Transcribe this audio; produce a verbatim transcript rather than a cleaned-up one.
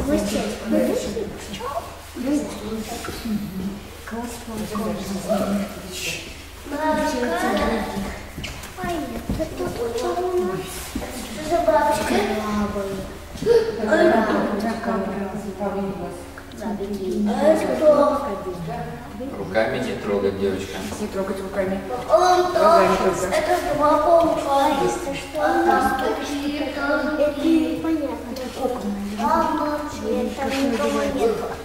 За бабочка. Руками не трогать, девочка. Не трогать руками. Он тоже. Это два паука. Если что, у нас тут это непонятно. Мама, это никого нет.